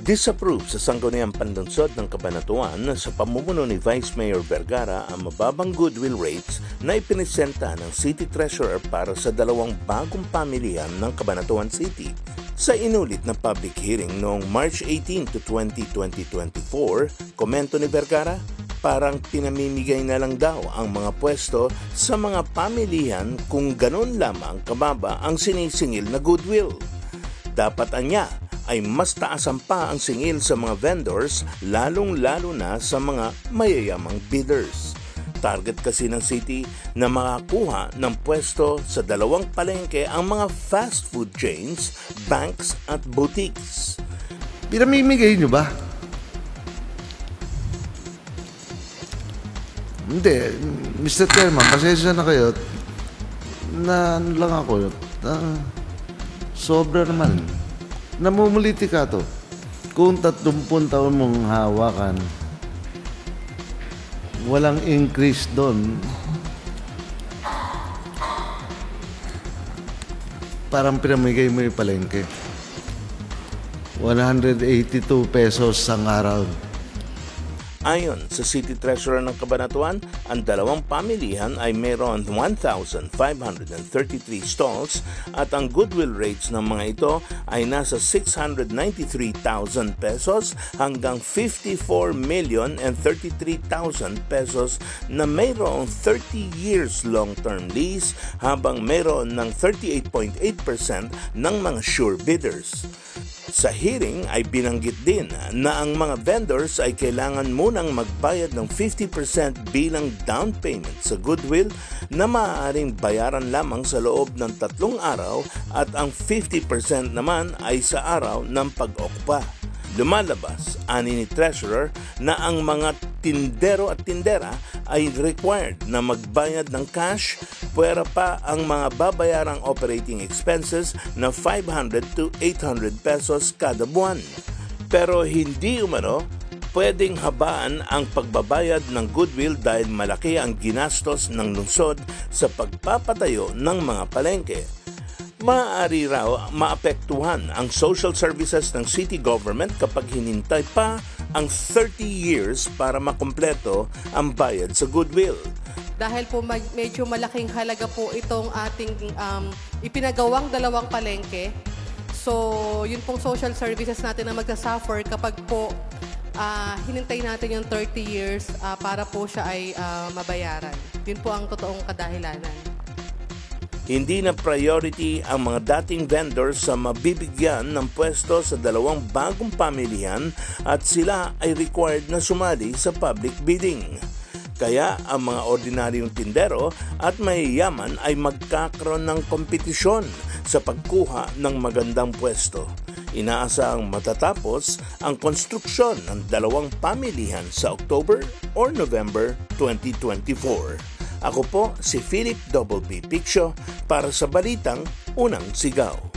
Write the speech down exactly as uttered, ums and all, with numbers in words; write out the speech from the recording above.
Disapprove sa Sangguniang Panlunsod ng Cabanatuan sa pamumuno ni Vice Mayor Vergara ang mababang goodwill rates na ipinisenta ng City Treasurer para sa dalawang bagong pamilihan ng Cabanatuan City. Sa inulit na public hearing noong March eighteenth to twentieth, twenty twenty-four, komento ni Vergara, parang pinamimigay na lang daw ang mga pwesto sa mga pamilihan kung ganun lamang kababa ang sinisingil na goodwill. Dapat anya ay mas taasan pa ang singil sa mga vendors, lalong-lalo na sa mga mayayamang bidders. Target kasi ng city na makakuha ng pwesto sa dalawang palengke ang mga fast food chains, banks at boutiques. Pinamimigay nyo ba? Hindi. mister Chairman, pasensya na kayo. Na ano lang ako. Uh, sobra naman. Namumuliti ka to. Kung tatlumpung taon mong hawakan, walang increase doon. Parang pinamigay mo yung palengke. one hundred eighty-two pesos ang araw. Ayon sa City Treasurer ng Cabanatuan, ang dalawang pamilihan ay mayroon one thousand five hundred thirty-three stalls at ang goodwill rates ng mga ito ay nasa six hundred ninety-three thousand pesos hanggang fifty-four million thirty-three thousand pesos na mayroong thirty years long-term lease habang mayroon ng thirty-eight point eight percent ng mga sure bidders. Sa hearing ay binanggit din na ang mga vendors ay kailangan munang magbayad ng fifty percent bilang down payment sa goodwill na maaaring bayaran lamang sa loob ng tatlong araw at ang fifty percent naman ay sa araw ng pag-okpa. Lumalabas, ani ni Treasurer, na ang mga tindero at tindera ay required na magbayad ng cash, puwera pa ang mga babayarang operating expenses na five hundred to eight hundred pesos kada buwan. Pero hindi umano pwedeng habaan ang pagbabayad ng goodwill dahil malaki ang ginastos ng lungsod sa pagpapatayo ng mga palengke. Maaari raw maapektuhan ang social services ng city government kapag hinintay pa ang thirty years para makumpleto ang bayad sa goodwill. Dahil po medyo malaking halaga po itong ating um, ipinagawang dalawang palengke. So, yun pong social services natin na magsasuffer kapag po uh, hinintay natin yung thirty years uh, para po siya ay uh, mabayaran. Yun po ang totoong kadahilanan. Hindi na priority ang mga dating vendors sa mabibigyan ng pwesto sa dalawang bagong pamilihan at sila ay required na sumali sa public bidding. Kaya ang mga ordinaryong tindero at mayayaman ay magkakaroon ng kompetisyon sa pagkuha ng magandang pwesto. Inaasahang matatapos ang konstruksyon ng dalawang pamilihan sa October or November twenty twenty-four. Ako po si Philip Double B Piccio para sa Balitang Unang Sigaw.